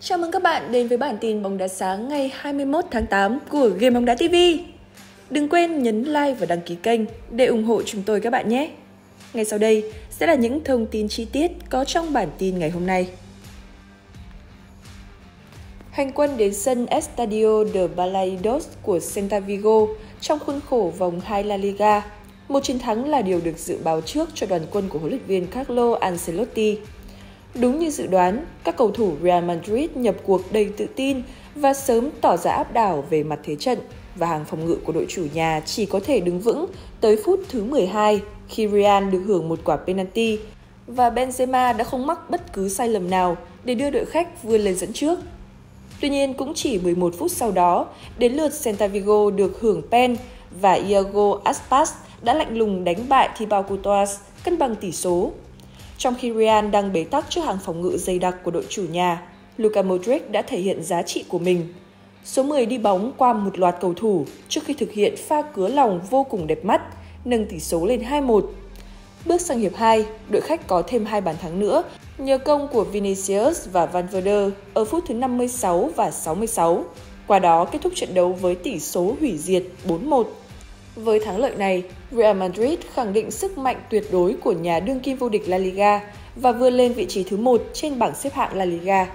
Chào mừng các bạn đến với bản tin bóng đá sáng ngày 21 tháng 8 của Game Bóng Đá TV. Đừng quên nhấn like và đăng ký kênh để ủng hộ chúng tôi các bạn nhé. Ngay sau đây sẽ là những thông tin chi tiết có trong bản tin ngày hôm nay. Hành quân đến sân Estadio de Balaidos của Celta Vigo trong khuôn khổ vòng 2 La Liga. Một chiến thắng là điều được dự báo trước cho đoàn quân của huấn luyện viên Carlo Ancelotti. Đúng như dự đoán, các cầu thủ Real Madrid nhập cuộc đầy tự tin và sớm tỏ ra áp đảo về mặt thế trận, và hàng phòng ngự của đội chủ nhà chỉ có thể đứng vững tới phút thứ 12 khi Real được hưởng một quả penalty và Benzema đã không mắc bất cứ sai lầm nào để đưa đội khách vươn lên dẫn trước. Tuy nhiên, cũng chỉ 11 phút sau đó, đến lượt Celta Vigo được hưởng pen và Iago Aspas đã lạnh lùng đánh bại Thibaut Courtois cân bằng tỷ số. Trong khi Real đang bế tắc trước hàng phòng ngự dày đặc của đội chủ nhà, Luka Modric đã thể hiện giá trị của mình. Số 10 đi bóng qua một loạt cầu thủ trước khi thực hiện pha cứa lòng vô cùng đẹp mắt, nâng tỷ số lên 2-1. Bước sang hiệp 2, đội khách có thêm 2 bàn thắng nữa nhờ công của Vinicius và Valverde ở phút thứ 56 và 66. Qua đó kết thúc trận đấu với tỷ số hủy diệt 4-1. Với thắng lợi này, Real Madrid khẳng định sức mạnh tuyệt đối của nhà đương kim vô địch La Liga và vươn lên vị trí thứ 1 trên bảng xếp hạng La Liga.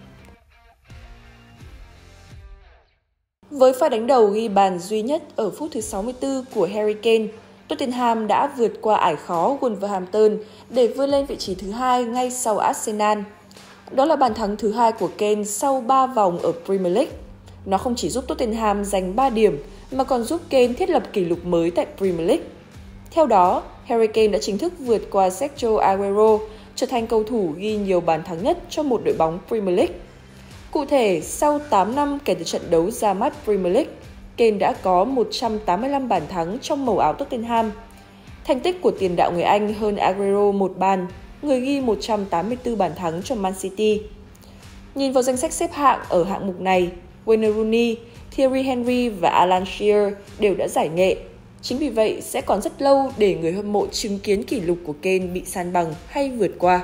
Với pha đánh đầu ghi bàn duy nhất ở phút thứ 64 của Harry Kane, Tottenham đã vượt qua ải khó Wolverhampton để vươn lên vị trí thứ 2 ngay sau Arsenal. Đó là bàn thắng thứ 2 của Kane sau 3 vòng ở Premier League. Nó không chỉ giúp Tottenham giành 3 điểm mà còn giúp Kane thiết lập kỷ lục mới tại Premier League. Theo đó, Harry Kane đã chính thức vượt qua Sergio Aguero, trở thành cầu thủ ghi nhiều bàn thắng nhất cho một đội bóng Premier League. Cụ thể, sau 8 năm kể từ trận đấu ra mắt Premier League, Kane đã có 185 bàn thắng trong màu áo Tottenham. Thành tích của tiền đạo người Anh hơn Aguero một bàn, người ghi 184 bàn thắng cho Man City. Nhìn vào danh sách xếp hạng ở hạng mục này, Wayne Rooney, Thierry Henry và Alan Shearer đều đã giải nghệ. Chính vì vậy, sẽ còn rất lâu để người hâm mộ chứng kiến kỷ lục của Kane bị san bằng hay vượt qua.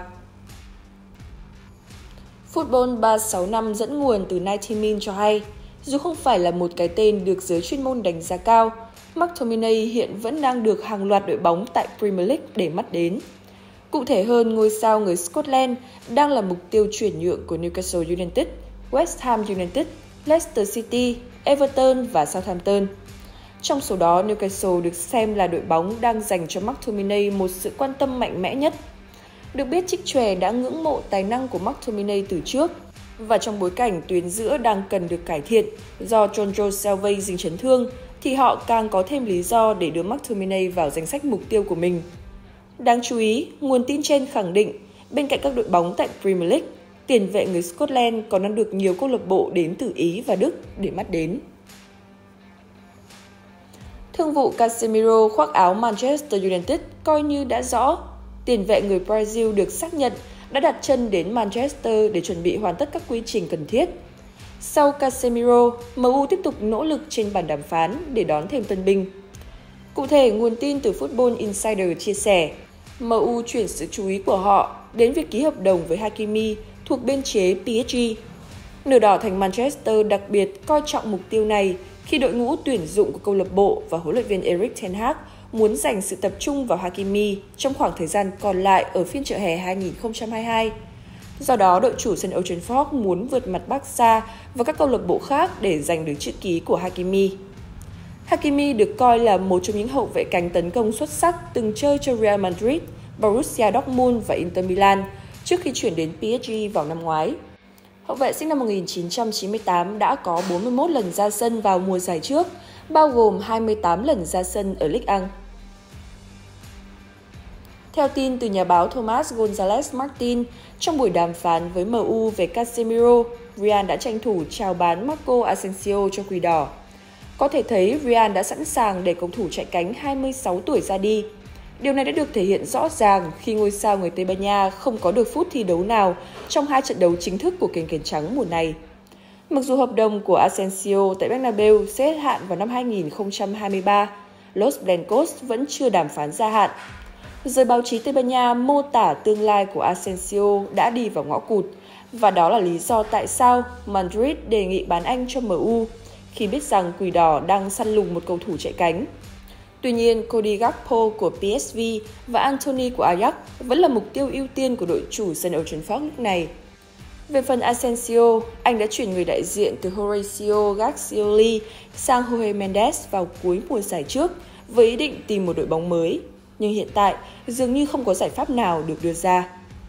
Football 365 dẫn nguồn từ 90min cho hay, dù không phải là một cái tên được giới chuyên môn đánh giá cao, McTominay hiện vẫn đang được hàng loạt đội bóng tại Premier League để mắt đến. Cụ thể hơn, ngôi sao người Scotland đang là mục tiêu chuyển nhượng của Newcastle United, West Ham United, Leicester City, Everton và Southampton. Trong số đó, Newcastle được xem là đội bóng đang dành cho McTominay một sự quan tâm mạnh mẽ nhất. Được biết, Trích Chòe đã ngưỡng mộ tài năng của McTominay từ trước, và trong bối cảnh tuyến giữa đang cần được cải thiện do Jonjo Shelvey dính chấn thương, thì họ càng có thêm lý do để đưa McTominay vào danh sách mục tiêu của mình. Đáng chú ý, nguồn tin trên khẳng định, bên cạnh các đội bóng tại Premier League, tiền vệ người Scotland còn đang được nhiều câu lạc bộ đến từ Ý và Đức để mắt đến. Thương vụ Casemiro khoác áo Manchester United coi như đã rõ. Tiền vệ người Brazil được xác nhận đã đặt chân đến Manchester để chuẩn bị hoàn tất các quy trình cần thiết. Sau Casemiro, MU tiếp tục nỗ lực trên bàn đàm phán để đón thêm tân binh. Cụ thể, nguồn tin từ Football Insider chia sẻ, MU chuyển sự chú ý của họ đến việc ký hợp đồng với Hakimi thuộc biên chế PSG. Nửa đỏ thành Manchester đặc biệt coi trọng mục tiêu này khi đội ngũ tuyển dụng của câu lạc bộ và huấn luyện viên Erik ten Hag muốn dành sự tập trung vào Hakimi trong khoảng thời gian còn lại ở phiên chợ hè 2022. Do đó, đội chủ sân Old Trafford muốn vượt mặt Barca và các câu lạc bộ khác để giành được chữ ký của Hakimi. Hakimi được coi là một trong những hậu vệ cánh tấn công xuất sắc từng chơi cho Real Madrid, Borussia Dortmund và Inter Milan trước khi chuyển đến PSG vào năm ngoái. Hậu vệ sinh năm 1998 đã có 41 lần ra sân vào mùa giải trước, bao gồm 28 lần ra sân ở Ligue 1. Theo tin từ nhà báo Thomas Gonzalez Martin, trong buổi đàm phán với MU về Casemiro, Real đã tranh thủ chào bán Marco Asensio cho Quỷ Đỏ. Có thể thấy Real đã sẵn sàng để cầu thủ chạy cánh 26 tuổi ra đi. Điều này đã được thể hiện rõ ràng khi ngôi sao người Tây Ban Nha không có được phút thi đấu nào trong 2 trận đấu chính thức của kền kền trắng mùa này. Mặc dù hợp đồng của Asensio tại Bernabeu sẽ hết hạn vào năm 2023, Los Blancos vẫn chưa đàm phán gia hạn. Giới báo chí Tây Ban Nha mô tả tương lai của Asensio đã đi vào ngõ cụt Và đó là lý do tại sao Madrid đề nghị bán anh cho MU khi biết rằng Quỷ Đỏ đang săn lùng một cầu thủ chạy cánh. Tuy nhiên, Cody Gakpo của PSV và Anthony của Ajax vẫn là mục tiêu ưu tiên của đội chủ sân Old Trafford lúc này. Về phần Asensio, anh đã chuyển người đại diện từ Horacio Gaxioli sang Jorge Mendes vào cuối mùa giải trước với ý định tìm một đội bóng mới. Nhưng hiện tại, dường như không có giải pháp nào được đưa ra.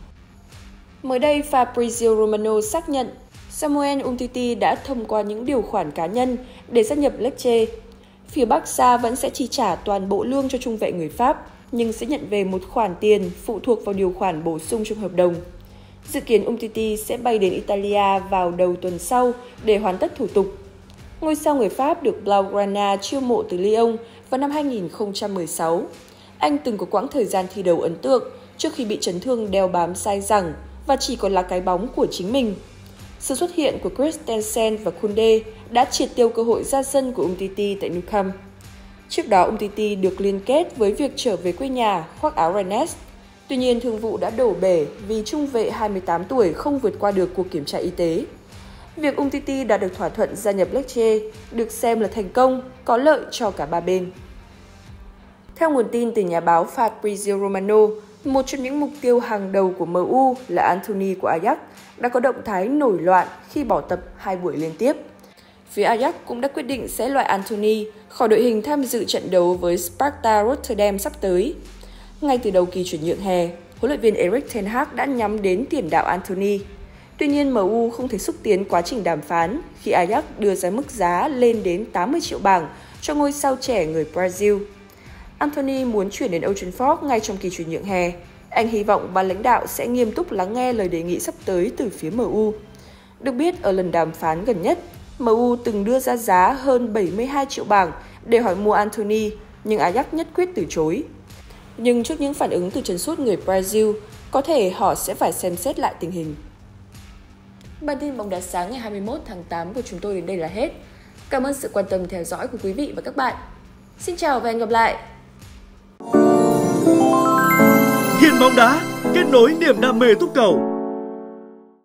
Mới đây, Fabrizio Romano xác nhận Samuel Umtiti đã thông qua những điều khoản cá nhân để gia nhập Lecce. Phía Barca vẫn sẽ chi trả toàn bộ lương cho trung vệ người Pháp, nhưng sẽ nhận về một khoản tiền phụ thuộc vào điều khoản bổ sung trong hợp đồng. Dự kiến Umtiti sẽ bay đến Italia vào đầu tuần sau để hoàn tất thủ tục. Ngôi sao người Pháp được Blaugrana chiêu mộ từ Lyon vào năm 2016. Anh từng có quãng thời gian thi đấu ấn tượng trước khi bị chấn thương đeo bám dai dẳng và chỉ còn là cái bóng của chính mình. Sự xuất hiện của Christensen và Koundé đã triệt tiêu cơ hội ra sân của Umtiti tại Nou Camp. Trước đó, Umtiti được liên kết với việc trở về quê nhà khoác áo Rennes. Tuy nhiên, thương vụ đã đổ bể vì trung vệ 28 tuổi không vượt qua được cuộc kiểm tra y tế. Việc Umtiti đã được thỏa thuận gia nhập Lecce được xem là thành công, có lợi cho cả ba bên. Theo nguồn tin từ nhà báo Fabrizio Romano, một trong những mục tiêu hàng đầu của MU là Anthony của Ajax đã có động thái nổi loạn khi bỏ tập 2 buổi liên tiếp. Phía Ajax cũng đã quyết định sẽ loại Anthony khỏi đội hình tham dự trận đấu với Sparta Rotterdam sắp tới. Ngay từ đầu kỳ chuyển nhượng hè, huấn luyện viên Erik ten Hag đã nhắm đến tiền đạo Anthony. Tuy nhiên, MU không thể xúc tiến quá trình đàm phán khi Ajax đưa ra mức giá lên đến 80 triệu bảng cho ngôi sao trẻ người Brazil. Anthony muốn chuyển đến Old Trafford ngay trong kỳ chuyển nhượng hè. Anh hy vọng ban lãnh đạo sẽ nghiêm túc lắng nghe lời đề nghị sắp tới từ phía MU. Được biết, ở lần đàm phán gần nhất, MU từng đưa ra giá hơn 72 triệu bảng để hỏi mua Anthony, nhưng Ajax nhất quyết từ chối. Nhưng trước những phản ứng từ chân sút người Brazil, có thể họ sẽ phải xem xét lại tình hình. Bản tin bóng đá sáng ngày 21 tháng 8 của chúng tôi đến đây là hết. Cảm ơn sự quan tâm theo dõi của quý vị và các bạn. Xin chào và hẹn gặp lại! Hiền bóng đá, kết nối niềm đam mê túc cầu.